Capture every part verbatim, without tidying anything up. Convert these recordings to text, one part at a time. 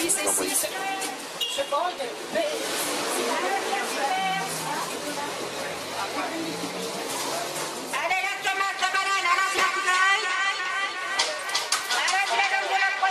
l'envoyer. Allez, la tomate, la banane, à la cercueil. Avec la dame de la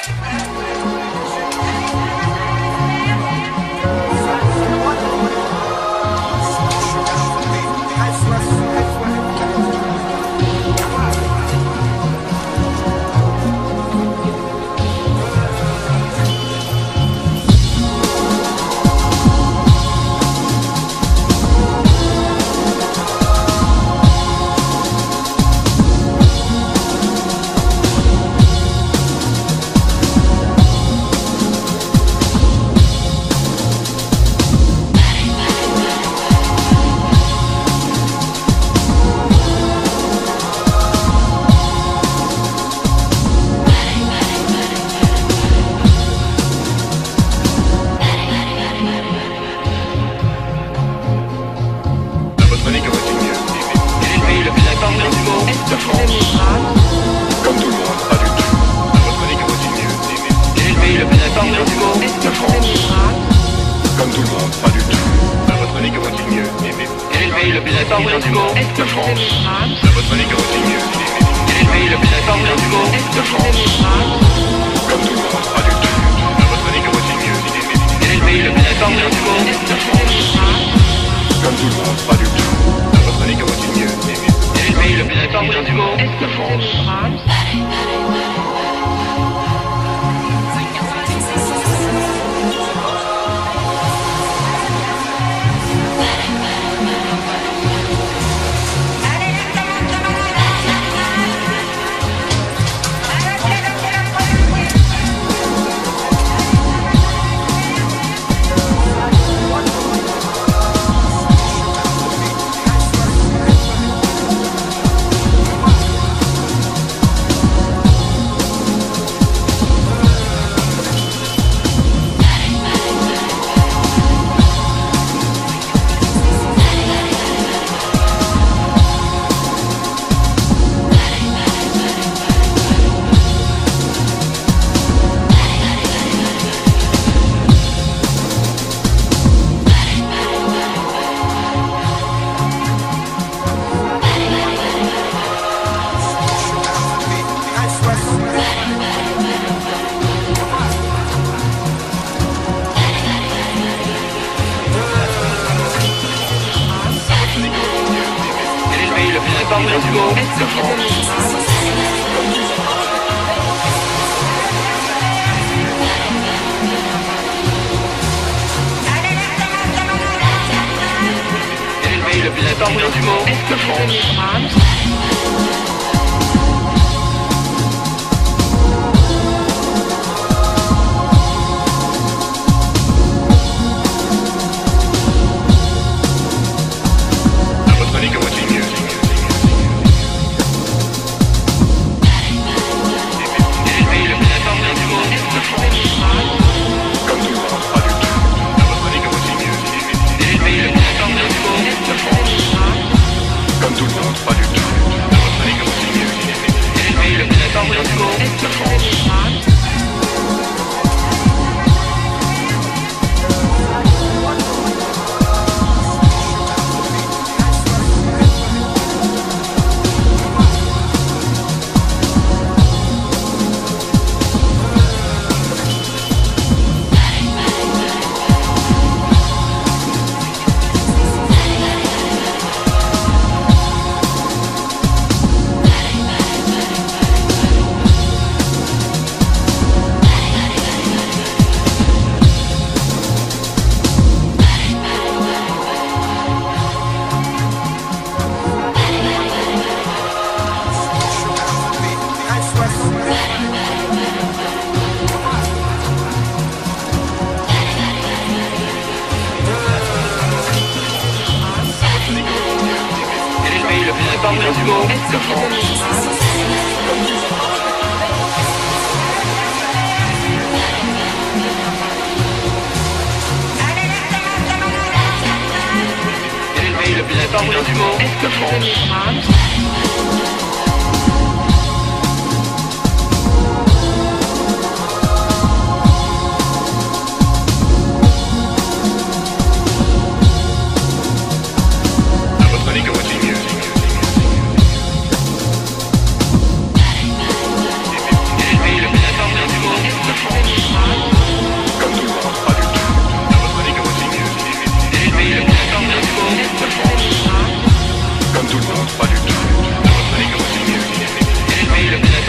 Parlement du Mans, Est de France.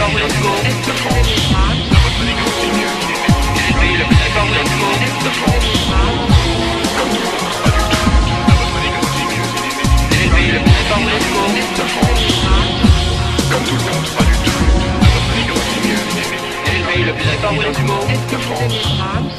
informé du monde, Est-ce que vous aimez France? quel est le pays le plus informé du monde, Est-ce que vous aimez France? quel est le pays le plus informé du monde, Est-ce que vous aimez France? quel est le pays le plus informé du monde, Est-ce que vous aimez France?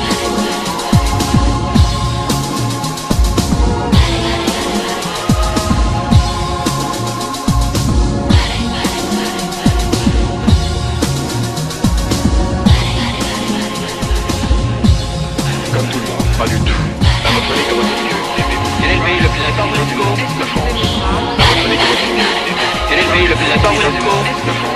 comme tout le monde, pas du tout. À votre avis, comment c'est mieux? Quel est le pays le plus informé du monde? Est-ce que vous aimez France? À votre avis, comment c'est mieux? Quel est le pays le plus informé du monde?